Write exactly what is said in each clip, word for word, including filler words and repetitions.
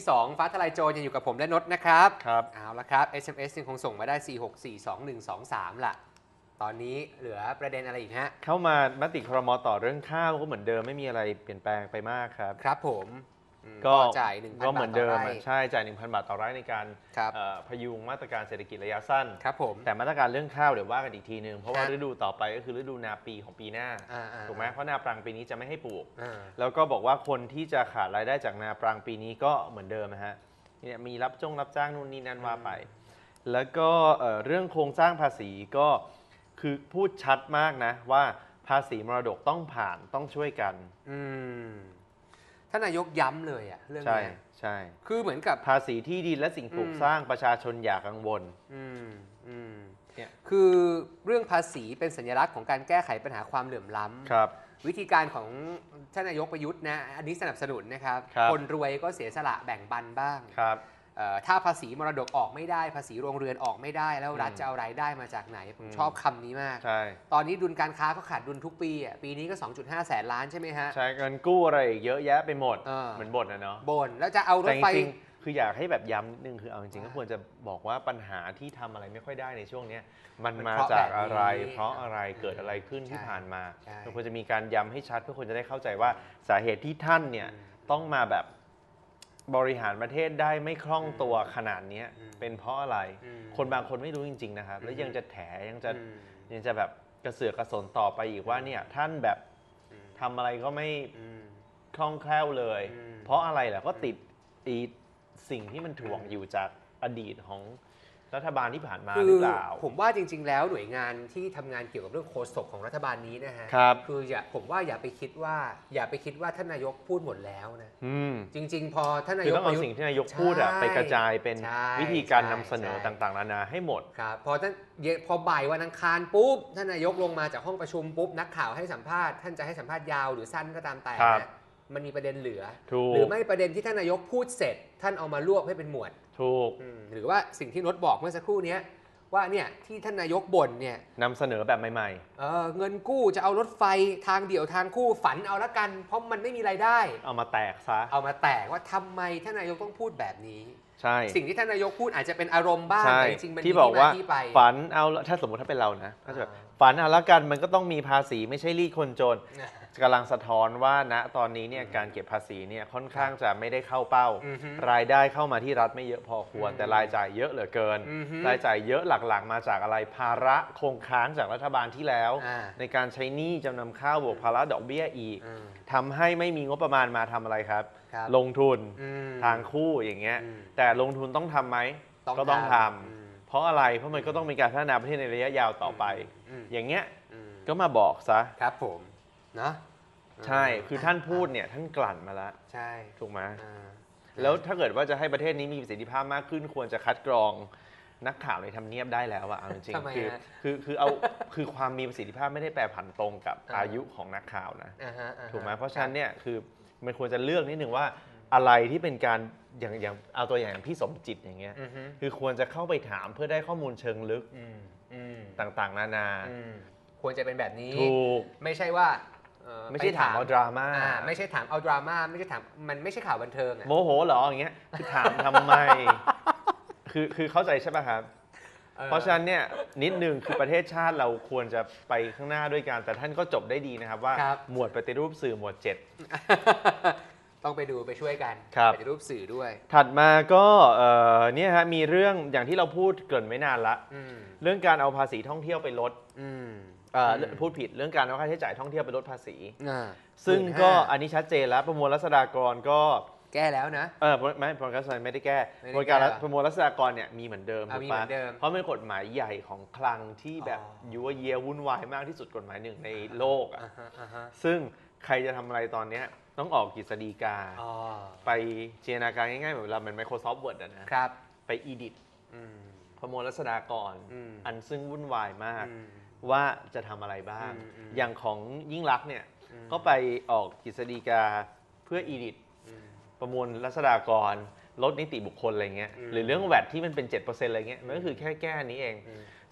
ที่สองฟ้าทลายโจรยังอยู่กับผมและนดนะครับครับเอาละครับ เอส เอ็ม เอส ยังคงส่งมาได้สี่ หก สี่ สอง หนึ่ง สอง สามล่ะตอนนี้เหลือประเด็นอะไรอีกฮะเข้ามามติครม.ต่อเรื่องข้าวก็เหมือนเดิมไม่มีอะไรเปลี่ยนแปลงไปมากครับครับผมก็จ่าย หนึ่งพันก็เหมือนเดิมบาทต่อไร่ใช่จ่าย หนึ่งพัน บาทต่อไร่ในการพยุงมาตรการเศรษฐกิจระยะสั้นครับผมแต่มาตรการเรื่องข้าวเดี๋ยวว่ากันอีกทีนึงเพราะว่าฤดูต่อไปก็คือฤดูนาปีของปีหน้าถูกไหมเพราะนาปรังปีนี้จะไม่ให้ปลูกแล้วก็บอกว่าคนที่จะขาดรายได้จากนาปรังปีนี้ก็เหมือนเดิมนะฮะเนี่ยมีรับจ้างรับจ้างนู่นนี่นั่นว่าไปแล้วก็เรื่องโครงสร้างภาษีก็คือพูดชัดมากนะว่าภาษีมรดกต้องผ่านต้องช่วยกันอืมท่านนายกย้ำเลยอะเรื่องนี้ใช่คือเหมือนกับภาษีที่ดินและสิ่งปลูกสร้างประชาชนอย่ากังวลอืมอืมเนี่ยคือเรื่องภาษีเป็นสัญลักษณ์ของการแก้ไขปัญหาความเหลื่อมล้ำครับวิธีการของท่านนายกประยุทธ์นะอันนี้สนับสนุนนะครับคนรวยก็เสียสละแบ่งปันบ้างครับถ้าภาษีมรดกออกไม่ได้ภาษีโรงเรือนออกไม่ได้แล้วรัฐจะเอารายได้มาจากไหนผมชอบคำนี้มากตอนนี้ดุลการค้าก็ขาดดุลทุกปีอ่ะปีนี้ก็ สองจุดห้า แสนล้านใช่ไหมฮะใช่เงินกู้อะไรเยอะแยะไปหมดเหมือนบ่นนะเนาะบ่นแล้วจะเอารถไฟคืออยากให้แบบย้ำนิดนึงคือเอาจริงๆก็ควรจะบอกว่าปัญหาที่ทำอะไรไม่ค่อยได้ในช่วงนี้มันมาจากอะไรเพราะอะไรเกิดอะไรขึ้นที่ผ่านมาเราควรจะมีการย้ำให้ชัดเพื่อคนจะได้เข้าใจว่าสาเหตุที่ท่านเนี่ยต้องมาแบบบริหารประเทศได้ไม่คล่องตัวขนาดนี้เป็นเพราะอะไรคนบางคนไม่รู้จริงๆนะครับแล้วยังจะแถยังจะยังจะแบบกระเสือกกระสนต่อไปอีกว่าเนี่ยท่านแบบทำอะไรก็ไม่คล่องแคล่วเลยเพราะอะไรล่ะก็ติดอีสิ่งที่มันถ่วงอยู่จากอดีตของรัฐบาลที่ผ่านมาหรือเปล่าผมว่าจริงๆแล้วหน่วยงานที่ทำงานเกี่ยวกับเรื่องโฆษกของรัฐบาลนี้นะฮะคืออย่าผมว่าอย่าไปคิดว่าอย่าไปคิดว่าท่านนายกพูดหมดแล้วนะจริงๆพอท่านนายกต้องเอาสิ่งที่นายกพูดอะไปกระจายเป็นวิธีการนำเสนอต่างๆนานาให้หมดครับพอท่านพอบ่ายวันอังคารปุ๊บท่านนายกลงมาจากห้องประชุมปุ๊บนักข่าวให้สัมภาษณ์ท่านจะให้สัมภาษณ์ยาวหรือสั้นก็ตามแต่นะมันมีประเด็นเหลือหรือไม่ประเด็นที่ท่านนายกพูดเสร็จท่านเอามารวบให้เป็นหมวดถูกหรือว่าสิ่งที่นดบอกเมื่อสักครู่นี้ว่าเนี่ยที่ท่านนายกบ่นเนี่ยนำเสนอแบบใหม่ๆ เออเงินกู้จะเอารถไฟทางเดี่ยวทางคู่ฝันเอาละกันเพราะมันไม่มีรายได้เอามาแตกซะเอามาแตกว่าทำไมท่านนายกต้องพูดแบบนี้ใช่สิ่งที่ท่านนายกพูดอาจจะเป็นอารมณ์บ้างแต่จริงๆมันมีที่บอกว่าฝันเอาถ้าสมมติถ้าเป็นเรานะถ้าแบบฝันเอาละกันมันก็ต้องมีภาษีไม่ใช่รีดคนจนกำลังสะท้อนว่าณตอนนี้เนี่ยการเก็บภาษีเนี่ยค่อนข้างจะไม่ได้เข้าเป้ารายได้เข้ามาที่รัฐไม่เยอะพอควรแต่รายจ่ายเยอะเหลือเกินรายจ่ายเยอะหลักๆมาจากอะไรภาระคงค้างจากรัฐบาลที่แล้วในการใช้หนี้จำนำข้าวบวกภาระดอกเบี้ยอีกทำให้ไม่มีงบประมาณมาทำอะไรครับลงทุนทางคู่อย่างเงี้ยแต่ลงทุนต้องทำไหมก็ต้องทำเพราะอะไรเพราะมันก็ต้องมีการพัฒนาประเทศในระยะยาวต่อไปอย่างเงี้ยก็มาบอกซะครับผมนะใช่คือท่านพูดเนี่ยท่านกลั่นมาแล้วใช่ถูกไหมแล้วถ้าเกิดว่าจะให้ประเทศนี้มีประสิทธิภาพมากขึ้นควรจะคัดกรองนักข่าวในทำเนียบได้แล้วอะจริงๆคือคือคือเอาคือความมีประสิทธิภาพไม่ได้แปรผันตรงกับอายุของนักข่าวนะถูกไหมเพราะฉะนั้นเนี่ยคือมันควรจะเลือกนิดนึงว่าอะไรที่เป็นการอย่างอย่างเอาตัวอย่างพี่สมจิตอย่างเงี้ยคือควรจะเข้าไปถามเพื่อได้ข้อมูลเชิงลึกต่างๆนานาควรจะเป็นแบบนี้ถูกไม่ใช่ว่าไม่ใช่ถามเอาดราม่าไม่ใช่ถามเอาดราม่าไม่ใช่ถามมันไม่ใช่ข่าวบันเทิงโมโหเหรออย่างเงี้ยคือถามทำไมคือคือเข้าใจใช่ป่ะครับเพราะฉะนั้นเนี่ยนิดนึงคือประเทศชาติเราควรจะไปข้างหน้าด้วยกันแต่ท่านก็จบได้ดีนะครับว่าหมวดปฏิรูปสื่อหมวดเจ็ดต้องไปดูไปช่วยกันปฏิรูปสื่อด้วยถัดมาก็เนี่ยฮะมีเรื่องอย่างที่เราพูดเกินไม่นานละเรื่องการเอาภาษีท่องเที่ยวไปลดพูดผิดเรื่องการเอาค่าใช้จ่ายท่องเที่ยวไปลดภาษีซึ่งก็อันนี้ชัดเจนแล้วประมวลรัษฎากรก็แก้แล้วนะเออไม่ประมวลรัษฎากรไม่ได้แก้ประมวลการประมวลรัษฎากรเนี่ยมีเหมือนเดิมถูกปะเพราะเป็นกฎหมายใหญ่ของคลังที่แบบยั่วเยียวุ่นวายมากที่สุดกฎหมายหนึ่งในโลกอ่ะซึ่งใครจะทำอะไรตอนเนี้ยต้องออกกฤษฎีกาไปจินตนาการง่ายๆเหมือนเราเป็น Microsoft Word อะนะไป edit ประมวลรัษฎากรอันซึ่งวุ่นวายมากว่าจะทำอะไรบ้างอย่างของยิ่งลักษณ์เนี่ยก็ไปออกกฤษฎีกาเพื่อ edit ประมวลรัษฎากรลดนิติบุคคลอะไรเงี้ยหรือเรื่องแวดที่มันเป็น เจ็ดเปอร์เซ็นต์ อะไรเงี้ยมันก็คือแค่แก้นี้เอง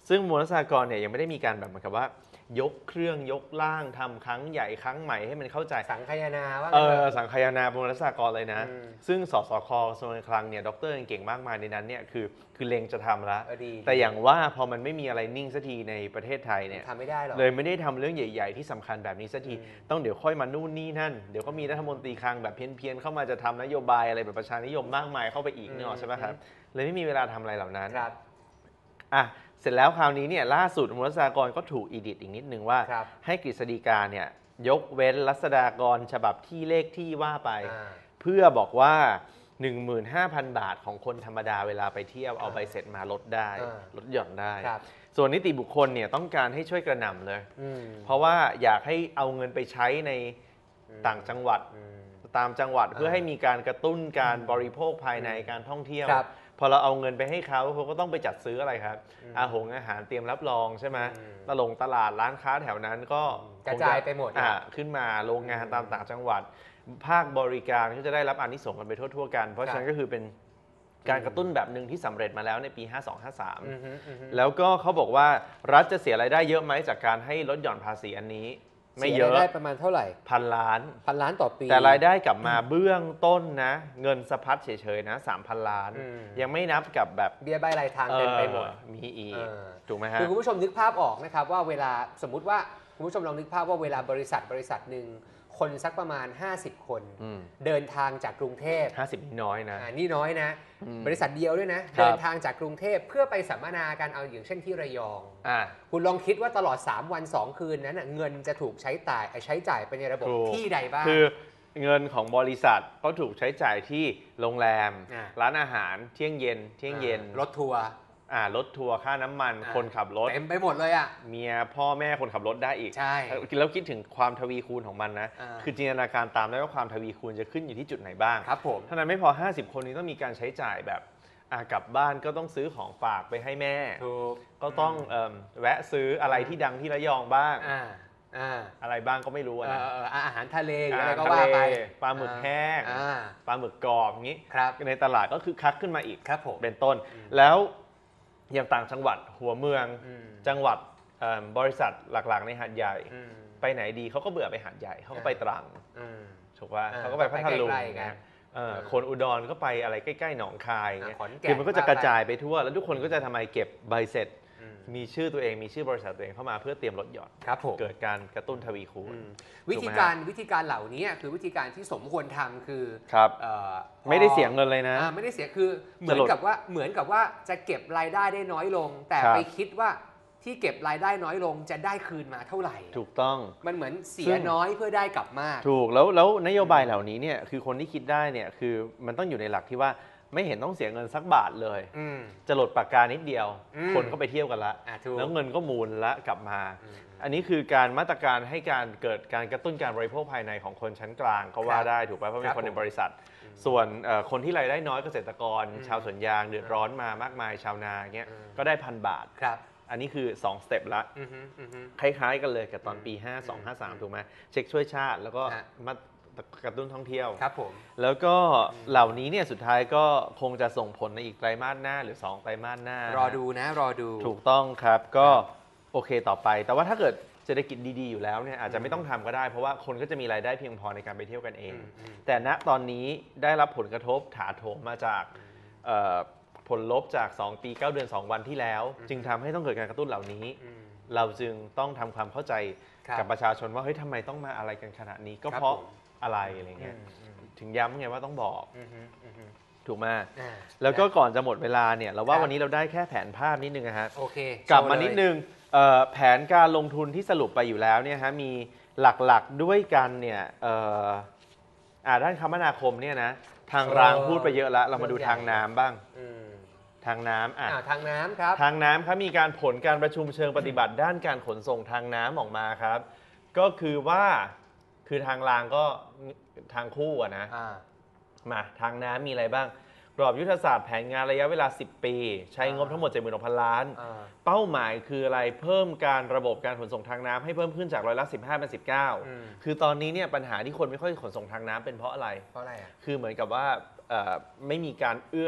ซึ่งมวลสากรเนี่ยยังไม่ได้มีการแบบเหมือนกับว่ายกเครื่องยกล่างทำครั้งใหญ่ครั้งใหม่ให้มันเข้าใจสังคายนาว่าเออสังคายนามวลสากรเลยนะซึ่งสสคกระทรวงการคลังเนี่ยด็อกเตอร์เก่งมากมายในนั้นเนี่ยคือคือเลงจะทำแล้วแต่อย่างว่าพอมันไม่มีอะไรนิ่งสักทีในประเทศไทยเนี่ยทำไม่ได้หรอกเลยไม่ได้ทำเรื่องใหญ่ๆที่สำคัญแบบนี้สักทีต้องเดี๋ยวค่อยมานู่นนี่นั่นเดี๋ยวก็มีรัฐมนตรีคลังแบบเพี้ยนๆเข้ามาจะทำนโยบายอะไรแบบประชานิยมมากมายเข้าไปอีกเนี่ยใช่ไหมครับเลยไม่มีเวลาทำอะไรเหล่านั้นอ่ะเสร็จแล้วคราวนี้เนี่ยล่าสุดมวลสากรก็ถูกอีดิทอีกนิดนึงว่าให้กฤษฎีกาเนี่ยยกเว้นรัษฎากรฉบับที่เลขที่ว่าไปเพื่อบอกว่า หนึ่งหมื่นห้าพัน บาทของคนธรรมดาเวลาไปเที่ยวเอาใบเสร็จมาลดได้ลดหย่อนได้ส่วนนิติบุคคลเนี่ยต้องการให้ช่วยกระหน่ำเลยเพราะว่าอยากให้เอาเงินไปใช้ในต่างจังหวัดตามจังหวัดเพื่อให้มีการกระตุ้นการบริโภคภายในการท่องเที่ยวพอเราเอาเงินไปให้เขาเขาก็ต้องไปจัดซื้ออะไรครับอาหงอาหารเตรียมรับรองใช่ไหมตลงตลาดร้านค้าแถวนั้นก็กระจายไปหมดขึ้นมาโรงงานตามต่างจังหวัดภาคบริการก็จะได้รับอานิสงส์กันไปทั่วๆกันเพราะฉะนั้นก็คือเป็นการกระตุ้นแบบหนึ่งที่สำเร็จมาแล้วในปีห้าสอง ห้าสามแล้วก็เขาบอกว่ารัฐจะเสียรายได้เยอะไหมจากการให้ลดหย่อนภาษีอันนี้ไม่เยอะได้ประมาณเท่าไหร่พันล้านพันล้านต่อปีแต่รายได้กลับมาเบื้องต้นนะเงินสะพัดเฉยๆนะสามพันล้านยังไม่นับกับแบบเบี้ยใบรายทางเต็มไปหมดมีอีกถูกไหมฮะคือคุณผู้ชมนึกภาพออกนะครับว่าเวลาสมมุติว่าคุณผู้ชมลองนึกภาพว่าเวลาบริษัทบริษัทหนึ่งคนสักประมาณห้าสิบคนเดินทางจากกรุงเทพห้าสิบนี่น้อยนะนี่น้อยนะบริษัทเดียวด้วยนะเดินทางจากกรุงเทพเพื่อไปสัมมนาการเอาอย่างเช่นที่ระยองคุณลองคิดว่าตลอดสามวันสองคืนนั้นเงินจะถูกใช้จ่ายใช้จ่ายไปในระบบที่ใดบ้างคือเงินของบริษัทก็ถูกใช้จ่ายที่โรงแรมร้านอาหารเที่ยงเย็นเที่ยงเย็นรถทัวร์อ่ารถทัวร์ค่าน้ำมันคนขับรถเต็มไปหมดเลยอ่ะเมียพ่อแม่คนขับรถได้อีกใช่แล้วคิดถึงความทวีคูณของมันนะคือจินตนาการตามได้ว่าความทวีคูณจะขึ้นอยู่ที่จุดไหนบ้างครับผมเท่านั้นไม่พอห้าสิบคนนี้ต้องมีการใช้จ่ายแบบกลับบ้านก็ต้องซื้อของฝากไปให้แม่ก็ต้องแวะซื้ออะไรที่ดังที่ระยองบ้างอะไรบ้างก็ไม่รู้นะอาหารทะเลอะไรก็ว่าไปปลาหมึกแห้งปลาหมึกกรอบอย่างนี้ในตลาดก็คือคักขึ้นมาอีกเป็นต้นแล้วอย่างต่างจังหวัดหัวเมืองจังหวัดบริษัทหลักๆในหาดใหญ่ไปไหนดีเขาก็เบื่อไปหาดใหญ่เขาก็ไปตรังถูกป่ะเขาก็ไปพัทลุงนะคนอุดรก็ไปอะไรใกล้ๆหนองคายเนี่ยคือมันก็จะกระจายไปทั่วแล้วทุกคนก็จะทำไมเก็บใบเสร็จมีชื่อตัวเองมีชื่อบริษัทตัวเองเข้ามาเพื่อเตรียมลดหย่อนเกิดการกระตุ้นทวีคูณวิธีการวิธีการเหล่านี้คือวิธีการที่สมควรทำคือไม่ได้เสียเงินเลยนะไม่ได้เสียคือเหมือนกับว่าเหมือนกับว่าจะเก็บรายได้ได้น้อยลงแต่ไปคิดว่าที่เก็บรายได้น้อยลงจะได้คืนมาเท่าไหร่ถูกต้องมันเหมือนเสียน้อยเพื่อได้กลับมากถูกแล้วแล้วนโยบายเหล่านี้เนี่ยคือคนที่คิดได้เนี่ยคือมันต้องอยู่ในหลักที่ว่าไม่เห็นต้องเสียเงินสักบาทเลยจะหลดปากกานิดเดียวคนก็ไปเที่ยวกันละแล้วเงินก็มูลละกลับมาอันนี้คือการมาตรการให้การเกิดการกระตุ้นการบริโภคภายในของคนชั้นกลางก็ว่าได้ถูกไหมเพราะเป็นคนในบริษัทส่วนคนที่รายได้น้อยเกษตรกรชาวสวนยางเดือดร้อนมามากมายชาวนาเงี้ยก็ได้พันบาทอันนี้คือสองสเต็ปละคล้ายๆกันเลยกับตอนปีห้าสอง ห้าสามถูกไหมเช็คช่วยชาติแล้วก็มากระตุ้นท่องเที่ยวครับผมแล้วก็เหล่านี้เนี่ยสุดท้ายก็คงจะส่งผลในอีกไตรมาสหน้าหรือสองไตรมาสหน้ารอดูนะรอดูถูกต้องครับก็โอเคต่อไปแต่ว่าถ้าเกิดเศรษฐกิจดีๆอยู่แล้วเนี่ยอาจจะไม่ต้องทำก็ได้เพราะว่าคนก็จะมีรายได้เพียงพอในการไปเที่ยวกันเองแต่ณตอนนี้ได้รับผลกระทบถาโถมมาจากผลลบจากสองปีเก้าเดือนสองวันที่แล้วจึงทำให้ต้องเกิดการกระตุ้นเหล่านี้เราจึงต้องทำความเข้าใจกับประชาชนว่าเฮ้ยทำไมต้องมาอะไรกันขนาดนี้ก็เพราะอะไรอะไรเงี้ยถึงย้ำไงว่าต้องบอกถูกไหมแล้วก็ก่อนจะหมดเวลาเนี่ยเราว่าวันนี้เราได้แค่แผนภาพนิดนึงนะฮะกลับมานิดนึงแผนการลงทุนที่สรุปไปอยู่แล้วเนี่ยฮะมีหลักๆด้วยกันเนี่ยด้านคมนาคมเนี่ยนะทางรางพูดไปเยอะแล้วเรามาดูทางน้ำบ้างทางน้ำอ่ะทางน้ำครับทางน้ำครับมีการผลการประชุมเชิงปฏิบัติด้านการขนส่งทางน้ำออกมาครับก็คือว่าคือทางรางก็ทางคู่อะนะมาทางน้ำมีอะไรบ้างกรอบยุทธศาสตร์แผนงานระยะเวลาสิบปีใช้งบทั้งหมด เจ็ดหมื่นหกพัน ล้านเป้าหมายคืออะไรเพิ่มการระบบการขนส่งทางน้ำให้เพิ่มขึ้นจากร้อยละสิบห้าเป็นสิบเก้าคือตอนนี้เนี่ยปัญหาที่คนไม่ค่อยขนส่งทางน้ำเป็นเพราะอะไรเพราะอะไรอ่ะคือเหมือนกับว่าไม่มีการเอื้อ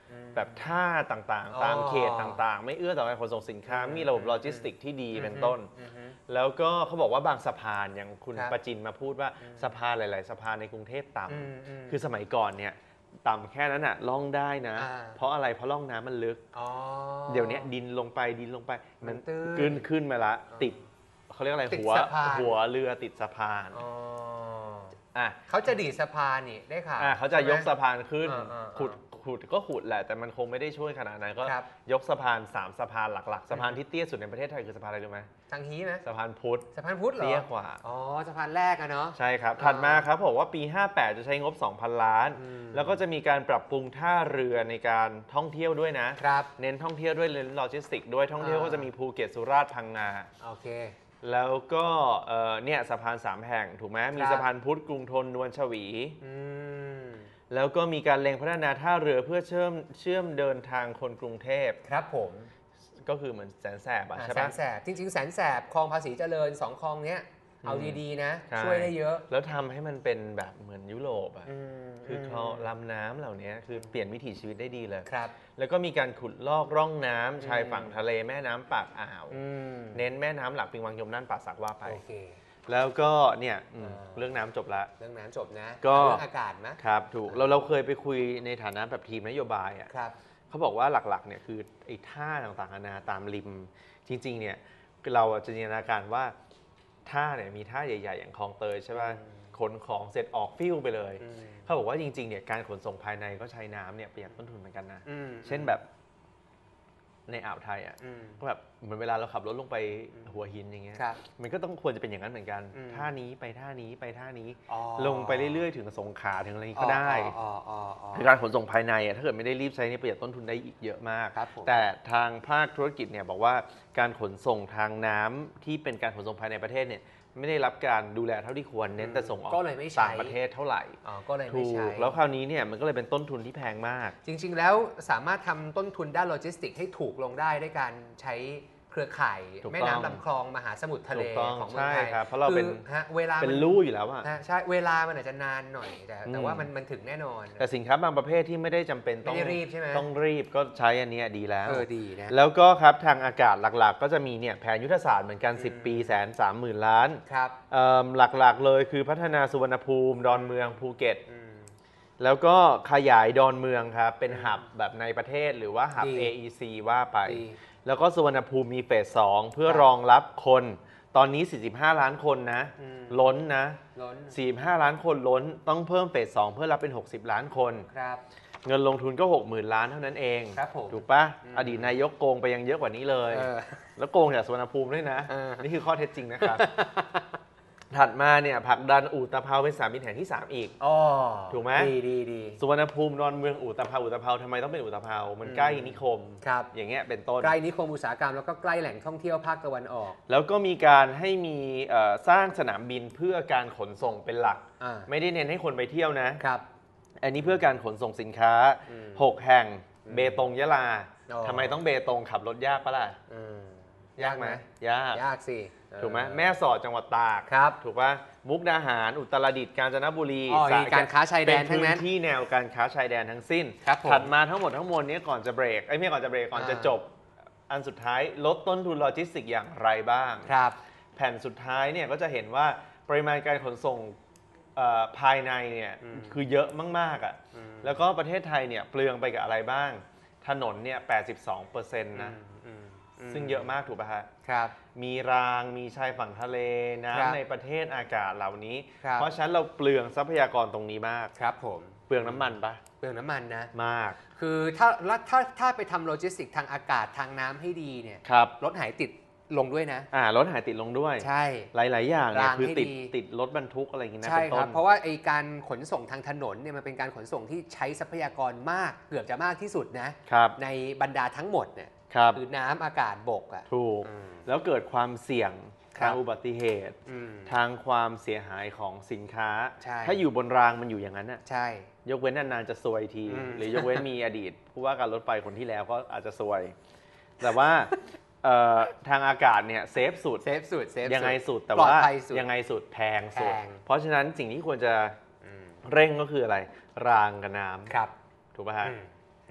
แบบท่าต่างๆ ตามเขตต่างๆ ไม่เอื้อต่อการขนส่งสินค้ามีระบบโลจิสติกที่ดีเป็นต้นแล้วก็เขาบอกว่าบางสะพานอย่างคุณประจินมาพูดว่าสะพานหลายๆสะพานในกรุงเทพต่ำคือสมัยก่อนเนี่ยต่ำแค่นั้นอะล่องได้นะเพราะอะไรเพราะล่องน้ำมันลึกเดี๋ยวนี้ดินลงไปดินลงไปมันขึ้นขึ้นมาละติดเขาเรียกอะไรหัวหัวเรือติดสะพานเขาจะดีดสะพานนี่ได้ค่ะเขาจะยกสะพานขึ้นขุดขุดก็ขุดแหละแต่มันคงไม่ได้ช่วยขนาดนั้นก็ยกสะพานสามสะพานหลักๆสะพานที่เตี้ยสุดในประเทศไทยคือสะพานอะไรรู้ไหมทางฮีไหมสะพานพุทธสะพานพุทธเหรอเตี้ยกว่าอ๋อสะพานแรกอะเนาะใช่ครับถัดมาครับบอกว่าปีห้าแปดจะใช้งบ สองพัน ล้านแล้วก็จะมีการปรับปรุงท่าเรือในการท่องเที่ยวด้วยนะครับเน้นท่องเที่ยวด้วยเน้นโลจิสติกด้วยท่องเที่ยวก็จะมีภูเก็ตสุราษฎร์พังงาโอเคแล้วก็เนี่ยสะพานสามแห่งถูกไหมมีสะพานพุทธกรุงธนนวลชวีแล้วก็มีการเล็งพัฒนาท่าเรือเพื่อเชื่อมเชื่อมเดินทางคนกรุงเทพครับผมก็คือเหมือนแสนแสบใช่ไหมแสนแสบจริงๆแสนแสบคลองภาษีเจริญสองคลองเนี้ยเอาดีๆนะช่วยได้เยอะแล้วทำให้มันเป็นแบบเหมือนยุโรปอ่ะคือคลองลำน้ำเหล่านี้คือเปลี่ยนวิถีชีวิตได้ดีเลยครับแล้วก็มีการขุดลอกร่องน้ำชายฝั่งทะเลแม่น้ำปากอ่าวเน้นแม่น้ำหลักปิงวังยมน่านป่าสักว่าไปแล้วก็เนี่ยเรื่องน้ำจบละเรื่องน้ำจบนะก็เรื่องอากาศไหมครับถูกเราเราเคยไปคุยในฐานะแบบทีมนโยบายอ่ะเขาบอกว่าหลักๆเนี่ยคือไอ้ท่าต่างๆนานาตามริมจริงๆเนี่ยเราจะจินตนาการว่าท่าเนี่ยมีท่าใหญ่ๆอย่างคลองเตยใช่ป่ะขนของเสร็จออกฟิวไปเลยเขาบอกว่าจริงๆเนี่ยการขนส่งภายในก็ใช้น้ำเนี่ยประหยัดต้นทุนเหมือนกันนะเช่นแบบในอ่าวไทยอ่ะก็แบบเหมือนเวลาเราขับรถลงไปหัวหินอย่างเงี้ยมันก็ต้องควรจะเป็นอย่างนั้นเหมือนกันท่านี้ไปท่านี้ไปท่านี้ลงไปเรื่อยๆถึงสงขลาถึงอะไรก็ได้คือการขนส่งภายในอ่ะถ้าเกิดไม่ได้รีบใช้เนี่ยประหยัดต้นทุนได้อีกเยอะมากแต่ทางภาคธุรกิจเนี่ยบอกว่าการขนส่งทางน้ำที่เป็นการขนส่งภายในประเทศเนี่ยไม่ได้รับการดูแลเท่าที่ควรเน้นแต่ส่งออกต่างประเทศเท่าไหร่ก็เลยไม่ใช่แล้วคราวนี้เนี่ยมันก็เลยเป็นต้นทุนที่แพงมากจริงๆแล้วสามารถทำต้นทุนด้านโลจิสติกให้ถูกลงได้ด้วยการใช้เครือข่ายแม่น้ำลำคลองมหาสมุทรทะเลของเมืองไทยเพราะเราเป็นเวลาเป็นลู่อยู่แล้วอะใช่เวลามันอาจจะนานหน่อยแต่แต่ว่ามันมันถึงแน่นอนแต่สินค้าบางประเภทที่ไม่ได้จำเป็นต้องรีบใช่ไหมต้องรีบก็ใช้อันนี้ดีแล้วเออดีนะแล้วก็ครับทางอากาศหลักๆก็จะมีเนี่ยแผนยุทธศาสตร์เหมือนกันสิบปีแสนสามหมื่นล้านครับหลักๆเลยคือพัฒนาสุวรรณภูมิดอนเมืองภูเก็ตแล้วก็ขยายดอนเมืองครับเป็นหับแบบในประเทศหรือว่าหับ เอ อี ซี ว่าไปแล้วก็สุวรรณภูมิมีเฟสสองเพื่อรองรับคนตอนนี้สี่สิบห้าล้านคนนะล้นนะสี่สิบห้าล้านคนล้นต้องเพิ่มเฟสสองเพื่อรับเป็นหกสิบล้านคนครับเงินลงทุนก็ หกหมื่น ล้านเท่านั้นเองถูกปะอดีตนายกโกงไปยังเยอะกว่านี้เลยแล้วโกงจากสุวรรณภูมิด้วยนะนี่คือข้อเท็จจริงนะครับถัดมาเนี่ยผลักดันอู่ตะเภาเป็นสนามบินแห่งที่สามอีกถูกไหมดีดีดีสุวรรณภูมิดอนเมืองอู่ตะเภาอู่ตะเภาทำไมต้องเป็นอู่ตะเภามันใกล้นิคมอย่างเงี้ยเป็นต้นใกล้นิคมอุตสาหกรรมแล้วก็ใกล้แหล่งท่องเที่ยวภาคตะวันออกแล้วก็มีการให้มีสร้างสนามบินเพื่อการขนส่งเป็นหลักไม่ได้เน้นให้คนไปเที่ยวนะครับอันนี้เพื่อการขนส่งสินค้าหกแห่งเบตงยะลาทำไมต้องเบตงขับรถยากปะล่ะยากไหมยากยากสิถูกไหมแม่สอดจังหวัดตากครับถูกป่ะมุกดาหารอุตรดิตถ์กาญจนบุรีการค้าชายแดนทั้งนั้นเป็นพื้นที่แนวการค้าชายแดนทั้งสิ้นถัดมาทั้งหมดทั้งมวลนี้ก่อนจะเบรกไอ้ไม่ก่อนจะเบรกก่อนจะจบอันสุดท้ายลดต้นทุนโลจิสติกอย่างไรบ้างครับแผ่นสุดท้ายเนี่ยก็จะเห็นว่าปริมาณการขนส่งภายในเนี่ยคือเยอะมากๆอ่ะแล้วก็ประเทศไทยเนี่ยเปลืองไปกับอะไรบ้างถนนเนี่ย แปดสิบสองเปอร์เซ็นต์ นะซึ่งเยอะมากถูกป่ะฮะครับมีรางมีชายฝั่งทะเลน้ำในประเทศอากาศเหล่านี้เพราะฉะนั้นเราเปลืองทรัพยากรตรงนี้มากครับผมเปลืองน้ำมันปะเปลืองน้ำมันนะมากคือถ้าถ้าถ้าไปทำโลจิสติกทางอากาศทางน้ำให้ดีเนี่ยรถหายติดลงด้วยนะอ่ารถหายติดลงด้วยใช่หลายๆอย่างเนี่ยคือติดติดรถบรรทุกอะไรอย่างเงี้ยนะใช่ครับเพราะว่าไอการขนส่งทางถนนเนี่ยมันเป็นการขนส่งที่ใช้ทรัพยากรมากเกือบจะมากที่สุดนะในบรรดาทั้งหมดเนี่ยคือน้ำอากาศบกอ่ะถูกแล้วเกิดความเสี่ยงทางอุบัติเหตุทางความเสียหายของสินค้าถ้าอยู่บนรางมันอยู่อย่างนั้นน่ะใช่ยกเว้นนานๆจะซวยทีหรือยกเว้นมีอดีตผู้ว่าการรถไฟคนที่แล้วก็อาจจะซวยแต่ว่าทางอากาศเนี่ยเซฟสุดเซฟสุดยังไงสุดแต่ว่ายังไงสุดแพงสุดเพราะฉะนั้นสิ่งที่ควรจะเร่งก็คืออะไรรางกับน้ำครับถูกป่ะฮะนะ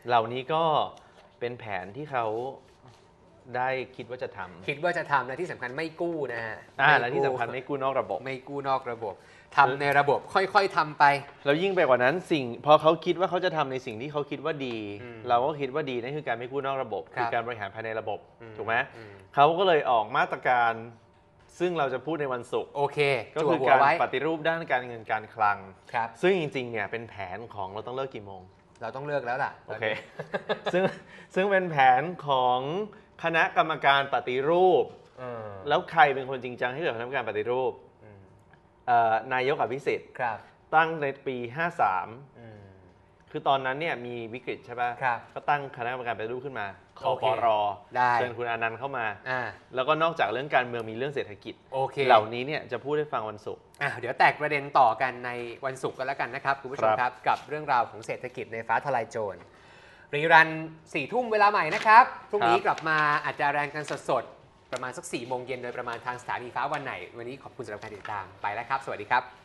เหล่านี้ก็เป็นแผนที่เขาได้คิดว่าจะทำคิดว่าจะทำและที่สำคัญไม่กู้นะฮะอ่าและที่สำคัญไม่กู้นอกระบบไม่กู้นอกระบบทำในระบบค่อยๆทำไปแล้วยิ่งไปกว่านั้นสิ่งพอเขาคิดว่าเขาจะทำในสิ่งที่เขาคิดว่าดี เราก็คิดว่าดีนั่นคือการไม่กู้นอกระบบคือการบริหารภายในระบบถูกไหมเขาก็เลยออกมาตรการซึ่งเราจะพูดในวันศุกร์โอเคก็คือการปฏิรูปด้านการเงินการคลังซึ่งจริงๆเนี่ยเป็นแผนของเราต้องเลิกกี่โมงเราต้องเลิกแล้วล่ะโอเคซึ่งซึ่งเป็นแผนของคณะกรรมการปฏิรูปแล้วใครเป็นคนจริงจังให้เกิดคณะกรรมการปฏิรูปนายกอภิสิทธิ์ตั้งในปีห้าสามคือตอนนั้นเนี่ยมีวิกฤตใช่ป่ะก็ตั้งคณะกรรมการปฏิรูปขึ้นมาคปร.เชิญคุณอนันต์เข้ามาแล้วก็นอกจากเรื่องการเมืองมีเรื่องเศรษฐกิจเหล่านี้เนี่ยจะพูดให้ฟังวันศุกร์เดี๋ยวแตกประเด็นต่อกันในวันศุกร์กันแล้วกันนะครับคุณผู้ชมครับกับเรื่องราวของเศรษฐกิจในฟ้าทลายโจรรีรันสี่ทุ่มเวลาใหม่นะครับพรุ่งนี้กลับมาอาจจะแรงกันสดๆประมาณสักสี่โมงเย็นโดยประมาณทางสถานีฟ้าวันไหนวันนี้ขอบคุณสำหรับการติดตามไปแล้วครับสวัสดีครับ